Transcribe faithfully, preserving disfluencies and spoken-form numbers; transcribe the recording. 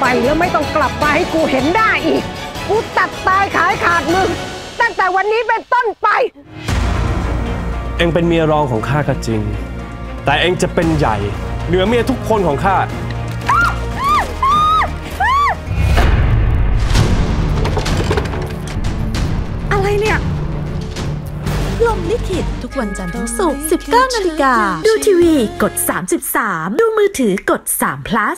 ไปแล้วไม่ต้องกลับมาให้กูเห็นได้อีกกูตัดตายขายขาดมึงตั้งแต่วันนี้เป็นต้นไปเอ็งเป็นเมียรองของข้าก็จริงแต่เอ็งจะเป็นใหญ่เหนือเมียทุกคนของข้าอะไรเนี่ยลมลิขิตทุกวันจันทร์ถึงศุกร์ สิบเก้านาฬิกาดูทีวีกดสามสิบสามดูมือถือกดสาม plus